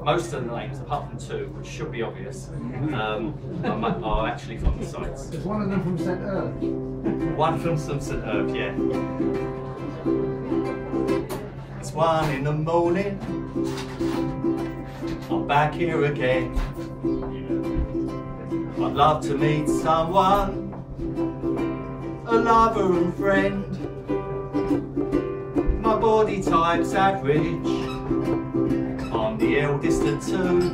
most of the names, apart from two, which should be obvious, are actually from the sites. Is one of them from St. Earth? One from St. Earth, yeah. It's 1 in the morning, I'm back here again. I'd love to meet someone, a lover and friend. My body type's average, I'm the eldest of two.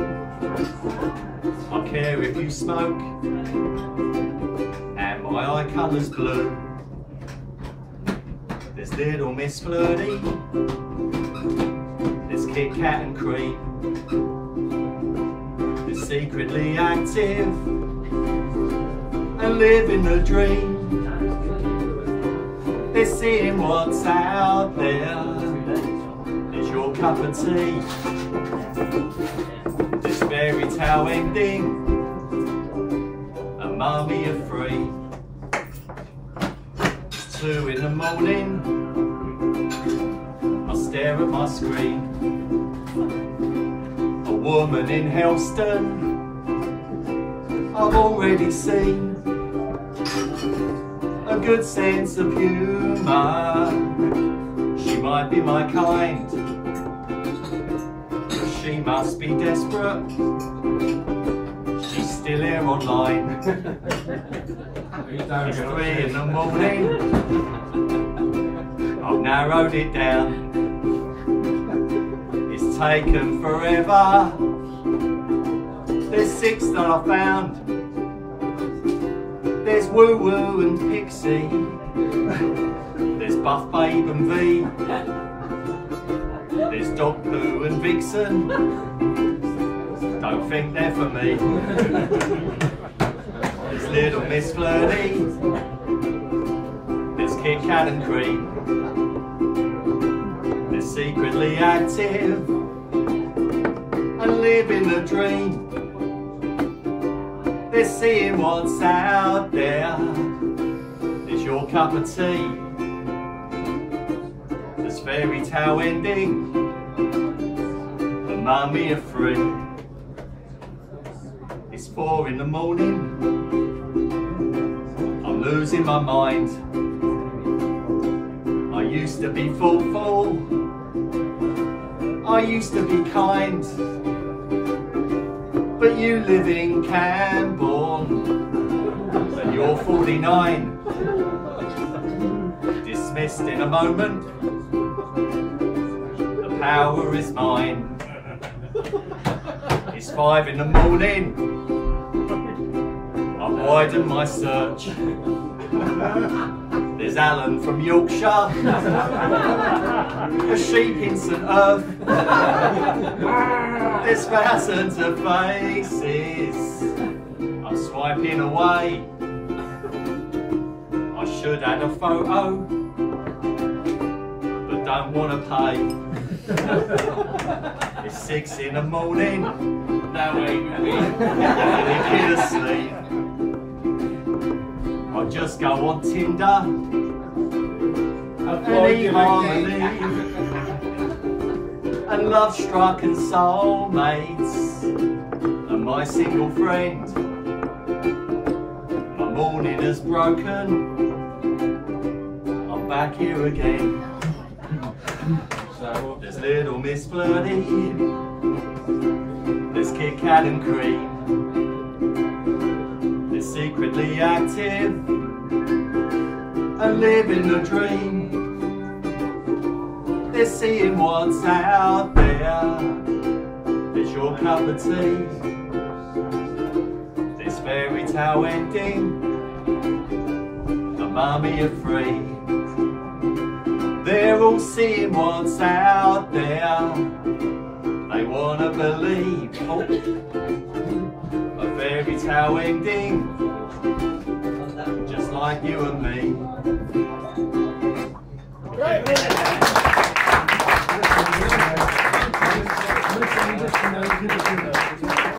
I care if you smoke, and my eye colour's blue. There's little Miss Flirty, there's Kit Kat and Cream. There's secretly active and living the dream. They're seeing what's out there. There's your cup of tea. This fairy tale ending, and mummy are free. It's 2 in the morning, I stare at my screen. A woman in Helston I've already seen. A good sense of humour, she might be my kind. She must be desperate, she's still here online. It's 3 in the morning, I've narrowed it down. It's taken forever, there's 6 that I found. There's Woo Woo and Pixie, there's Buff Babe and V, there's Dog Poo and Vixen, don't think they're for me. There's little Miss Flirty, there's Kit Kat and Cream. There's secretly active and living the dream. They're seeing what's out there. There's your cup of tea. There's fairy tale ending, the mummy are free. It's 4 in the morning, I'm losing my mind. I used to be thoughtful, I used to be kind. But you live in Camborne, and you're 49. Dismissed in a moment, the power is mine. It's 5 in the morning, I've widened my search. There's Alan from Yorkshire, a sheep in St. Earth. There's thousands of faces, I'm swiping away. I should add a photo, but don't want to pay. It's 6 in the morning, no way, kid asleep. I'll just go on Tinder and eHarmony and Love Struck and Soulmates and my single friend. My morning has broken, I'm back here again. There's little Miss Flirty, there's Kit Kat and Cream. They're secretly active and living the dream. They're seeing what's out there. There's your cup of tea. This fairy tale ending, the mummy are free. They're all seeing what's out there. They wanna believe. Oh, a fairy tale ending, just like you and me.